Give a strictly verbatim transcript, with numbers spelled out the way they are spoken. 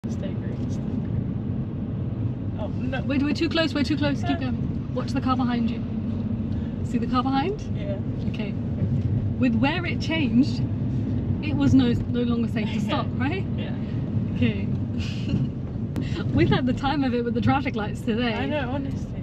Stay green, stay green. Oh, no. Wait, we're too close, we're too close. Keep going. Watch the car behind you. See the car behind? Yeah. Okay. With where it changed, it was no no longer safe to stop, right? Yeah. Okay. We've had the time of it with the traffic lights today. I know, honestly.